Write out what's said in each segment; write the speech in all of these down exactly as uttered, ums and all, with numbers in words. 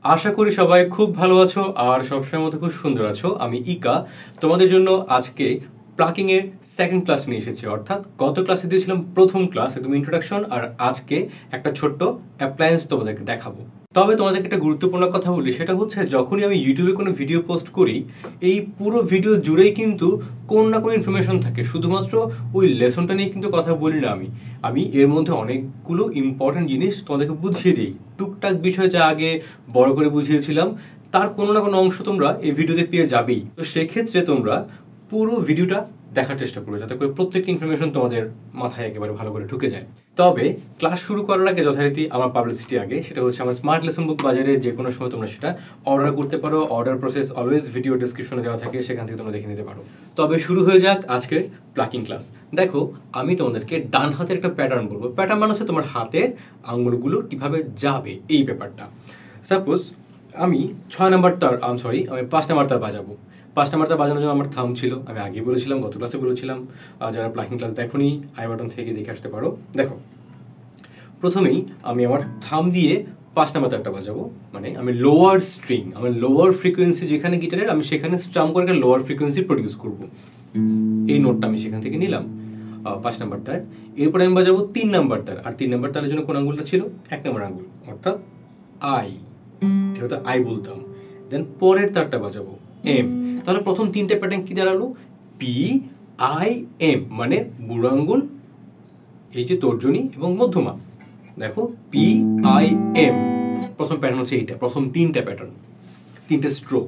আশা করি সবাই খুব ভালো আছো আর সবসময় মতো খুব সুন্দর আছো। আমি ইকা তোমাদের জন্য আজকে প্লাকিং এর সেকেন্ড ক্লাস নিয়ে এসেছি। অর্থাৎ গত ক্লাসে দিয়েছিলাম প্রথম ক্লাস একদম ইন্ট্রোডাকশন, আর আজকে একটা ছোট্ট অ্যাপ্লায়েন্স তোমাদেরকে দেখাবো। তবে তোমাদেরকে একটা গুরুত্বপূর্ণ কথা বলি, সেটা হচ্ছে যখনই আমি ইউটিউবে কোনো ভিডিও পোস্ট করি, এই পুরো ভিডিও জুড়েই কিন্তু কোন না কোনো ইনফরমেশন থাকে। শুধুমাত্র ওই লেসনটা নিয়ে কিন্তু কথা বলি না আমি আমি এর মধ্যে অনেকগুলো ইম্পর্টেন্ট জিনিস তোমাদেরকে বুঝিয়ে দিই। টুকটাক বিষয় যা আগে বড় করে বুঝিয়েছিলাম, তার কোনো না কোনো অংশ তোমরা এই ভিডিওতে পেয়ে যাবেই। তো সেক্ষেত্রে তোমরা পুরো ভিডিওটা দেখার চেষ্টা করো, যাতে করে প্রত্যেকটা ইনফরমেশন তোমাদের মাথায় একেবারে ভালো করে ঢুকে যায়। তবে ক্লাস শুরু করার আগে যথারীতি আমার পাবলিসিটি আগে, সেটা হচ্ছে আমার স্মার্ট লেসন বুক বাজারে যে কোনো সময় তোমরা সেটা অর্ডার করতে পারো। অর্ডার প্রসেস অলওয়েজ ভিডিও ডেসক্রিপশনে দেওয়া থাকে, সেখান থেকে তোমরা দেখে নিতে পারো। তবে শুরু হয়ে যাক আজকের প্লাকিং ক্লাস। দেখো, আমি তোমাদেরকে ডান হাতের একটা প্যাটার্ন বলবো। প্যাটার্ন মানে হচ্ছে তোমার হাতের আঙ্গুলগুলো কিভাবে যাবে, এই ব্যাপারটা। সাপোজ আমি ছয় নাম্বার তার আম সরি আমি পাঁচ নাম্বার তার বাজাবো। পাঁচ নাম্বার তার বাজানোর জন্য আমার থাম ছিল, আমি আগে বলেছিলাম, গত ক্লাসে বলেছিলাম। যারা প্লাকিং ক্লাস দেখোনি, আই বাটন থেকে দেখে আসতে পারো। দেখো, প্রথমেই আমি আমার থাম দিয়ে পাঁচ নাম্বার তারটা বাজাবো, মানে আমি লোয়ার স্ট্রিং, আমার লোয়ার ফ্রিকোয়েন্সি যেখানে গিটারের, আমি সেখানে স্ট্রাম করে একটা লোয়ার ফ্রিকোয়েন্সি প্রডিউস করবো। এই নোটটা আমি সেখান থেকে নিলাম, পাঁচ নাম্বার তার। এরপরে আমি বাজাবো তিন নাম্বার তার। আর তিন নাম্বার তারের জন্য কোন আঙ্গুলটা ছিল? এক নাম্বার আঙ্গুল, অর্থাৎ আই। এটা তো আই বলতাম। দেন পরের তারটা বাজাবো এম। তাহলে প্রথম তিনটে প্যাটার্ন কি দাঁড়ালো? পি আই এম, মানে বুড়ো আঙ্গুল, এই যে তর্জনী এবং মধ্যমা। দেখো, পি আই এম প্রথম প্যাটার্ন হচ্ছে এইটা, প্রথম তিনটা প্যাটার্ন, তিনটে স্ট্রোক।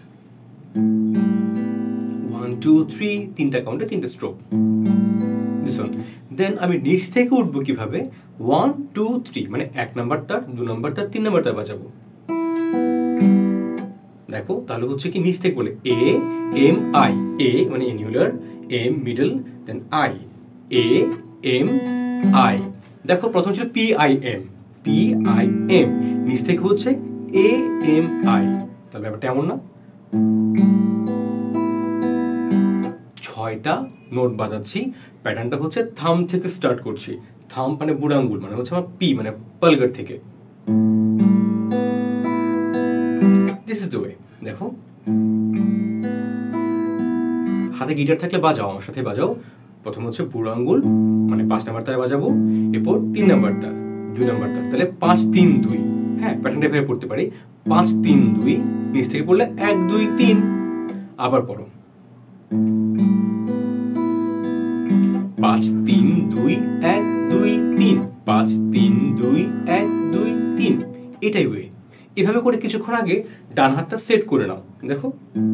ওয়ান টু থ্রি, তিনটা কাউন্টে তিনটে স্ট্রোক। দেন আমি নিচ থেকে উঠবো কিভাবে? ওয়ান টু থ্রি, মানে এক নাম্বার তার, দু নাম্বার তার, তিন নাম্বার তার বাজাবো। দেখো, তাহলে হচ্ছে কি নিচ থেকে বলে এ এম আই। এ মানে annular, M middle, then I, A M I. দেখো, প্রথম ছিল P I M, P I M, নিচ থেকে হচ্ছে এ এম আই। তাহলে ব্যাপারটা এমন না? ছয়টা নোট বাজাচ্ছি, প্যাটার্নটা হচ্ছে থাম থেকে স্টার্ট করছি। থাম মানে বুড়ো আঙ্গুল, মানে হচ্ছে আমার পি, মানে পালগার থেকে। This is the way. দেখো, হাতে গিটার থাকলে বাজাও, আমার সাথে বাজাও। প্রথম হচ্ছে বুড়ো আঙ্গুল, মানে পাঁচ নাম্বার তারে বাজাবো। এরপর তিন নাম্বার তার, দুই নাম্বার তার, তাহলে পাঁচ তিন দুই। হ্যাঁ, প্যাটার্নটা এভাবে পড়তে পারি, পাঁচ তিন দুই। নিচ থেকে পড়লে এক দুই তিন। আবার পড়ো, পাঁচ তিন দুই এক দুই তিন, পাঁচ তিন দুই এক দুই তিন। এটাই ওয়ে। এভাবে করে কিছুক্ষণ আগে ডান হাতটা সেট করে নাও। দেখো,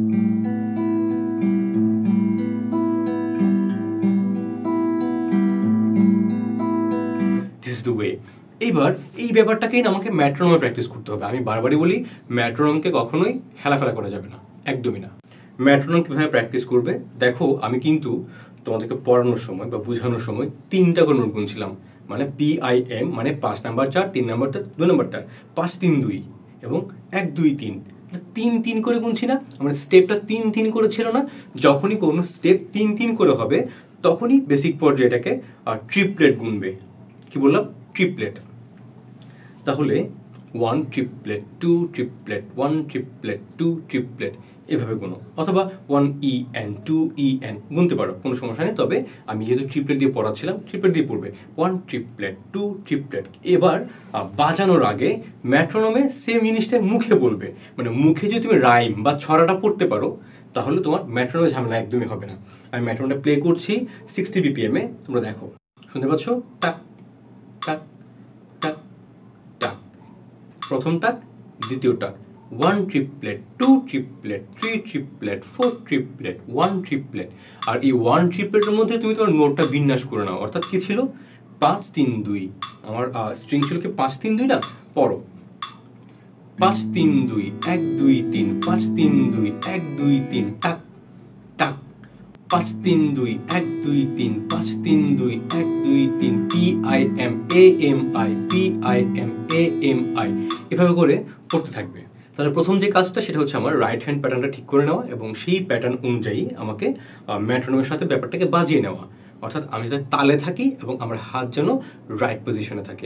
দিস ইজ দ্য ওয়ে। এইবার এই ব্যাপারটাকেই না আমাকে ম্যাট্রোনমে প্র্যাকটিস করতে হবে। আমি বারবারই বলি, ম্যাট্রোনমকে কখনোই হেলাফেলা করা যাবে না, একদমই না। ম্যাট্রোনম কিভাবে প্র্যাকটিস করবে? দেখো, আমি কিন্তু তোমাদেরকে পড়ানোর সময় বা বোঝানোর সময় তিনটা করে নোট গুনছিলাম, মানে পি আই এম, মানে পাঁচ নাম্বার চার, তিন নাম্বার তার, দুই নাম্বার তার, পাঁচ তিন দুই এবং এক দুই তিন। তিন তিন করে গুনছি না? আমার স্টেপটা তিন তিন করে ছিল না? যখনই কোনো স্টেপ তিন তিন করে হবে, তখনই বেসিক পর্যায়টাকে ট্রিপলেট গুনবে। কি বললাম? ট্রিপলেট। তাহলে one triplet, two triplet, one triplet, two triplet, এভাবে গুনো। অথবা one e and, two e and গুনতে পারো, কোনো সমস্যা নেই। তবে আমি যেহেতু ট্রিপলেট দিয়ে পড়াচ্ছিলাম, ট্রিপলেট দিয়ে পড়বে। One triplet, two triplet. এবার বাজানোর আগে ম্যাট্রোনমে সেম জিনিসটা মুখে বলবে। মানে মুখে যদি তুমি রাইম বা ছড়াটা পড়তে পারো, তাহলে তোমার ম্যাট্রোনমে ঝামেলা একদমই হবে না। আমি ম্যাট্রোনমটা প্লে করছি সিক্সটি বিপিএম এ, তোমরা দেখো, শুনতে পাচ্ছ? টাক টাক টাক টাক, প্রথম টাক, দ্বিতীয় টাক। One triplet, two triplet, three triplet, four triplet, one triplet. আর এই ওয়ান ট্রিপলেটের মধ্যে তুমি তোমার নোটটা বিন্যাস করে নাও। অর্থাৎ কি ছিল? পাঁচ তিন দুই। আমার স্ট্রিং ছিল কি পাঁচ তিন দুই না? পড়ো, পাঁচ তিন দুই এক দুই তিন, পাঁচ তিন দুই এক দুই তিন, টাক টাক, পাঁচ তিন দুই এক দুই তিন, পাঁচ তিন দুই এক দুই তিন, P I M A M I, P I M A M I. এভাবে করে পড়তে থাকবে। তাহলে প্রথম যে কাজটা, সেটা হচ্ছে আমার রাইট হ্যান্ড প্যাটার্নটা ঠিক করে নেওয়া এবং সেই প্যাটার্ন অনুযায়ী আমাকে ম্যাট্রোনমের সাথে ব্যাপারটাকে বাজিয়ে নেওয়া। অর্থাৎ আমি যাতে তালে থাকি এবং আমার হাত যেন রাইট পজিশনে থাকে।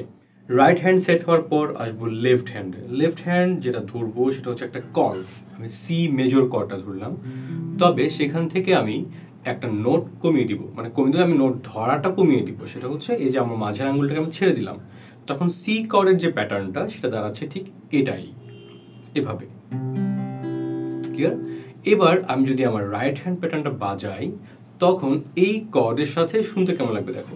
রাইট হ্যান্ড সেট হওয়ার পর আসবো লেফট হ্যান্ডে। লেফট হ্যান্ড যেটা ধরবো সেটা হচ্ছে একটা কর্ড, আমি সি মেজর কর্ডটা ধরলাম, তবে সেখান থেকে আমি একটা নোট কমিয়ে দিব, মানে কমিয়ে দিলে আমি নোট ধরাটা কমিয়ে দিব। সেটা হচ্ছে এই যে আমার মাঝের আঙুলটাকে আমি ছেড়ে দিলাম, তখন সি কর্ডের যে প্যাটার্নটা সেটা দাঁড়াচ্ছে ঠিক এটাই, এভাবে। ক্লিয়ার? এবার আমি যদি আমার রাইট হ্যান্ড প্যাটার্নটা বাজাই তখন এই কর্ডের সাথে শুনতে কেমন লাগবে দেখো।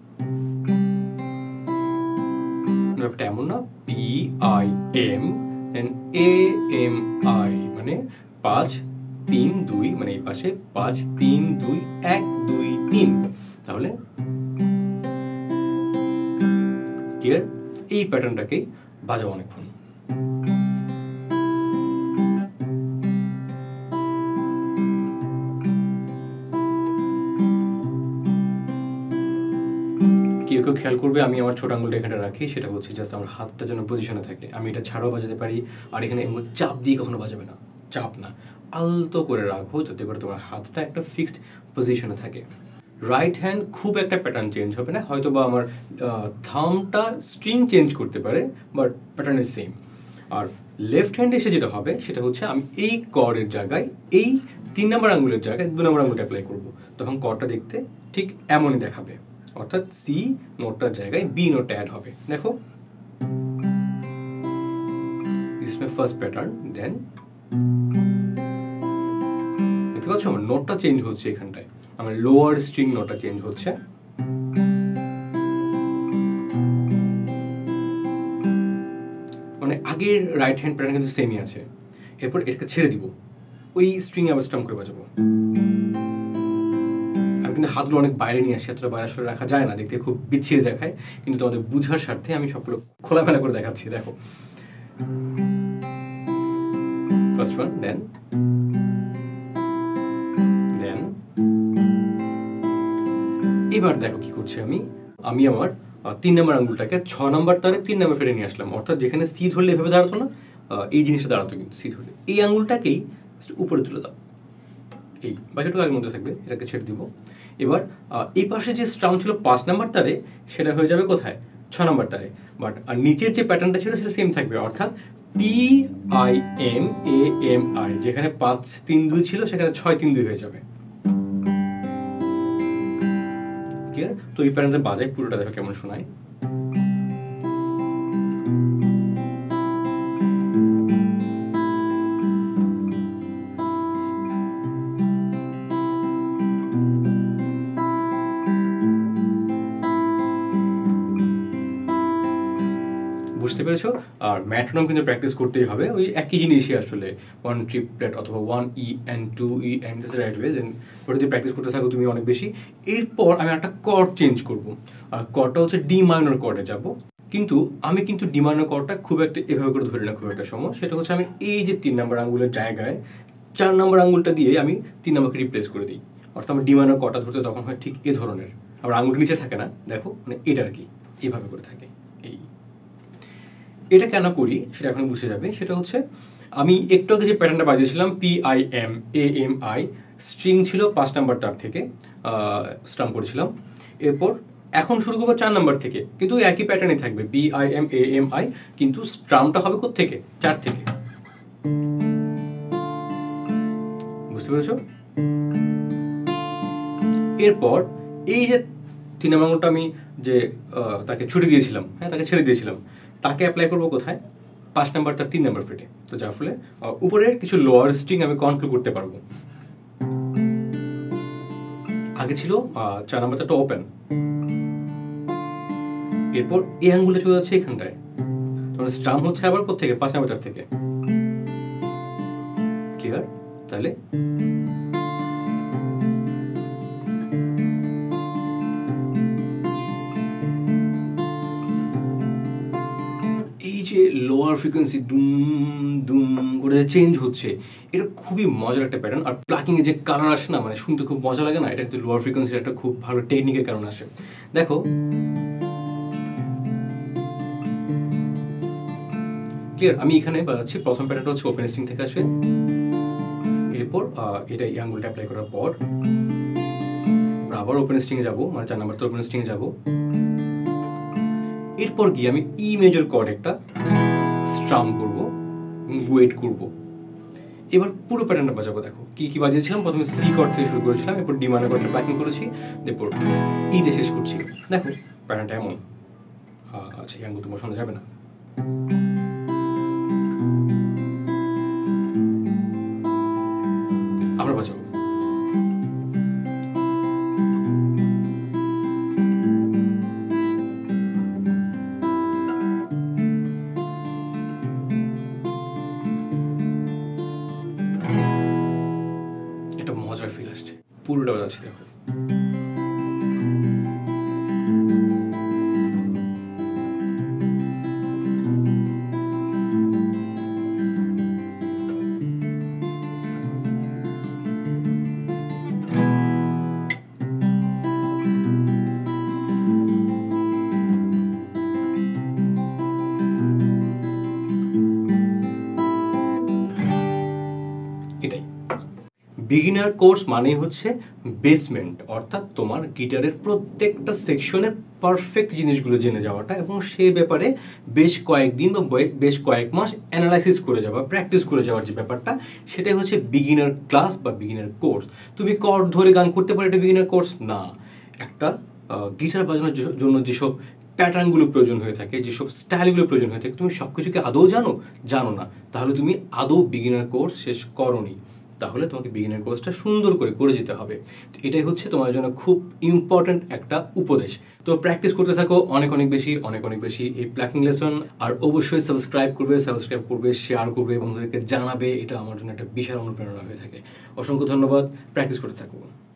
ব্যাপারটা এমন না, P I M A M I, মানে পাঁচ তিন দুই, মানে এই পাশে পাঁচ তিন দুই এক দুই তিন। তাহলে ক্লিয়ার? এই প্যাটার্নটাকেই বাজাবো অনেকক্ষণ। কেউ কেউ খেয়াল করবে আমি আমার ছোট আঙুলটা এখানে রাখি, সেটা হচ্ছে জাস্ট আমার হাতটা যেন পজিশনে থাকে। আমি এটা ছাড়াও বাজাতে পারি, আর এখানে চাপ দিয়ে কখনো বাজাবে না, চাপ না, আলতো করে রাখো যাতে করে তোমার হাতটা একটা ফিক্সড পজিশনে থাকে। রাইট হ্যান্ড খুব একটা প্যাটার্ন চেঞ্জ হবে না, হয়তো বা আমার থামটা স্ট্রিং চেঞ্জ করতে পারে, বাট প্যাটার্ন ইজ সেম। আর লেফট হ্যান্ডে এসে যেটা হবে সেটা হচ্ছে আমি এই কর্ডের জায়গায় এই তিন নম্বর আঙুলের জায়গায় দু নম্বর আঙুলটা অ্যাপ্লাই করবো, তখন কর্ডটা দেখতে ঠিক এমনই দেখাবে, অর্থাৎ সি নোটটার জায়গায় বি নোটটা অ্যাড হবে। দেখো, this is my first pattern. Then দেখতে পাচ্ছ আমার নোটটা চেঞ্জ হচ্ছে, এখানটায় আমার লোয়ার স্ট্রিং নোটটা চেঞ্জ হচ্ছে। মানে আগের রাইট হ্যান্ড প্যাটার্ন কিন্তু সেমই আছে। এরপর এটাকে ছেড়ে দিব, ওই স্ট্রিং আবার স্টাম করে বাজাবো। আমি কিন্তু হাতগুলো অনেক বাইরে নিয়ে আসি, এতটা বাইরে আসলে রাখা যায় না, দেখতে খুব বিচ্ছিরি দেখায়, কিন্তু তোমাদের বুঝার স্বার্থে আমি সবগুলো খোলামেলা করে দেখাচ্ছি। দেখো, ফার্স্ট ওয়ান, দেন দেন এবার দেখো কি করছি আমি আমি আমার তিন নম্বর আঙুলটাকে ছ নম্বর তারে তিন নম্বর ফেরে নিয়ে আসলাম, অর্থাৎ যেখানে সি ধরলে এভাবে দাঁড়াতো না, এই জিনিসটা দাঁড়াতো, কিন্তু সি ধরলে এই আঙুলটাকেই উপরে তুলে দাও, এই বাকিটুকু আগের মধ্যে থাকবে, এটাকে ছেড়ে দিব। এবার এই পাশে যে স্ট্রাম ছিল পাঁচ নম্বর তারে, সেটা হয়ে যাবে কোথায়, ছ নম্বর তারে, বাট আর নিচের যে প্যাটার্নটা ছিল সেটা সেম থাকবে, অর্থাৎ P I M A M I, যেখানে পাঁচ তিন দুই ছিল সেখানে ছয় তিন দুই হয়ে যাবে। ক্লিয়ার? তো এই প্যাটার্নটা বাজাই পুরোটা দেখো কেমন শোনায়। বুঝতে পেরেছো? আর ম্যাট্রোনম কিন্তু প্র্যাকটিস করতেই হবে, ওই একই জিনিসই আসলে, ওয়ান ট্রিপলেট অথবা one e and two e and this right way, then ওটা যদি প্র্যাকটিস করতে থাকো তুমি অনেক বেশি। এরপর আমি একটা কর্ড চেঞ্জ করব, আর কর্ডটা হচ্ছে ডি মাইনর কর্ডে যাব, কিন্তু আমি কিন্তু ডি মাইনর কর্ডটা খুব একটা এভাবে করে ধরি না খুব একটা সময়। সেটা হচ্ছে আমি এই যে তিন নম্বর আঙুলের জায়গায় চার নম্বর আঙুলটা দিয়ে আমি তিন নম্বরকে রিপ্লেস করে দিই, অর্থাৎ আমার ডি মাইনর কর্ডটা ধরতে তখন হয় ঠিক এ ধরনের, আমার আঙুলটা নিচে থাকে না, দেখো মানে এটা আর কি এইভাবে করে থাকে। এই এটা কেন করি সেটা এখন বুঝে যাবে। সেটা হচ্ছে আমি একটু আগে যে প্যাটার্নটা বাজিয়েছিলাম P I M A M I, string ছিল পাঁচ নাম্বার তার থেকে স্টাম করেছিলাম, এরপর এখন শুরু করবো চার নাম্বার থেকে, কিন্তু একই প্যাটার্নই থাকবে P I M A M I, কিন্তু স্ট্রামটা হবে কোথা থেকে, চার থেকে। বুঝতে পেরেছো? এরপর এই যে তিন নম্বর আঙুলটা আমি যে তাকে ছুটি দিয়েছিলাম, হ্যাঁ তাকে ছেড়ে দিয়েছিলাম, তাকে অ্যাপ্লাই করবো কোথায়, পাঁচ নাম্বার তার তিন নাম্বার ফ্রেটে। তো যার ফলে উপরের কিছু লোয়ার স্ট্রিং আমি কন্ট্রোল করতে পারবো। আগে ছিল চার নাম্বারটা ওপেন, এরপর এই আঙ্গুলে চলে যাচ্ছে এখানটায়, তোমার স্ট্রাম হচ্ছে আবার কোথেকে, পাঁচ নাম্বার তার থেকে। ক্লিয়ার? তাহলে এই যে লোয়ার ফ্রিকোয়েন্সি দুম দুম করে চেঞ্জ হচ্ছে, এটা খুবই মজার একটা প্যাটার্ন। আর প্লাকিং এ যে কালার আসে না, মানে শুনতে খুব মজা লাগে না, এটা কিন্তু লোয়ার ফ্রিকোয়েন্সির একটা খুব ভালো টেকনিকের কারণে আসে। দেখো ক্লিয়ার? আমি এখানে বাজাচ্ছি, প্রথম প্যাটার্নটা হচ্ছে ওপেন স্ট্রিং থেকে আসে, এরপর এটা এই আঙ্গুলটা অ্যাপ্লাই করার পর আবার ওপেন স্ট্রিং এ যাবো, মানে চার নাম্বার তো ওপেন স্ট্রিং এ যাবো, এরপর গিয়ে আমি ই মেজর কর্ড একটা স্ট্রাম করব, ওয়েট করব। এবার পুরো প্যাটার্নটা বাজাবো। দেখো কি কি বাজিয়েছিলাম, প্রথমে সি কর্ড থেকে শুরু করেছিলাম, এরপর ডি মাইনর কর্ডটা প্ল্যাকিং করেছি, এরপর ইতে শেষ করছি। দেখো প্যাটার্নটা এমন। আচ্ছা এই আঙ্গুল তো বসানো যাবে না। আমরা বাজাবো। একটা মজার ফিল আসছে, পুরোটা বাজাচ্ছি। দেখো এটাই বিগিনার কোর্স মানেই হচ্ছে বেসমেন্ট, অর্থাৎ তোমার গিটারের প্রত্যেকটা সেকশনে পারফেক্ট জিনিসগুলো জেনে যাওয়াটা এবং সেই ব্যাপারে বেশ কয়েকদিন বা বেশ কয়েক মাস অ্যানালাইসিস করে যাওয়া, প্র্যাকটিস করে যাওয়ার যে ব্যাপারটা, সেটাই হচ্ছে বিগিনার ক্লাস বা বিগিনার কোর্স। তুমি কর্ড ধরে গান করতে পারো, এটা বিগিনার কোর্স না। একটা গিটার বাজানোর জন্য যেসব প্যাটার্নগুলো প্রয়োজন হয়ে থাকে, যেসব স্টাইলগুলো প্রয়োজন হয়ে থাকে, তুমি সব কিছুকে আদৌ জানো জানো না, তাহলে তুমি আদৌ বিগিনার কোর্স শেষ করোনি। তাহলে তোমাকে বিগিনার কোর্সটা সুন্দর করে করে যেতে হবে। এটাই হচ্ছে তোমার জন্য খুব ইম্পর্ট্যান্ট একটা উপদেশ। তো প্র্যাকটিস করতে থাকো অনেক অনেক বেশি অনেক অনেক বেশি এই প্ল্যাকিং লেসন। আর অবশ্যই সাবস্ক্রাইব করবে সাবস্ক্রাইব করবে শেয়ার করবে, বন্ধুদেরকে জানাবে। এটা আমার জন্য একটা বিশাল অনুপ্রেরণা হয়ে থাকে। অসংখ্য ধন্যবাদ। প্র্যাকটিস করতে থাকবো।